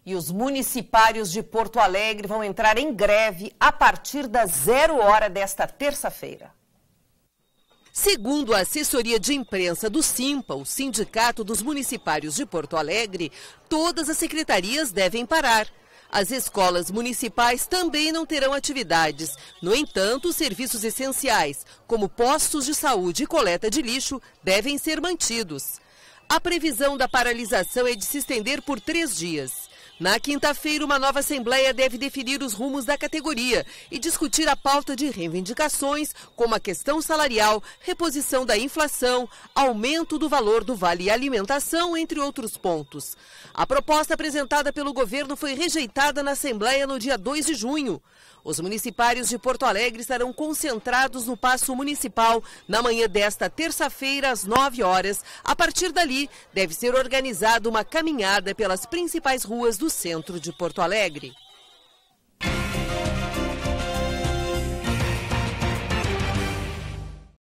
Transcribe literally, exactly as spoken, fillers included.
E os municipários de Porto Alegre vão entrar em greve a partir das zero hora desta terça-feira. Segundo a assessoria de imprensa do SIMPA, o Sindicato dos Municipários de Porto Alegre, todas as secretarias devem parar. As escolas municipais também não terão atividades. No entanto, os serviços essenciais, como postos de saúde e coleta de lixo, devem ser mantidos. A previsão da paralisação é de se estender por três dias. Na quinta-feira, uma nova assembleia deve definir os rumos da categoria e discutir a pauta de reivindicações, como a questão salarial, reposição da inflação, aumento do valor do vale alimentação, entre outros pontos. A proposta apresentada pelo governo foi rejeitada na Assembleia no dia dois de junho. Os municipários de Porto Alegre estarão concentrados no Paço Municipal na manhã desta terça-feira, às nove horas. A partir dali, deve ser organizada uma caminhada pelas principais ruas do centro de Porto Alegre.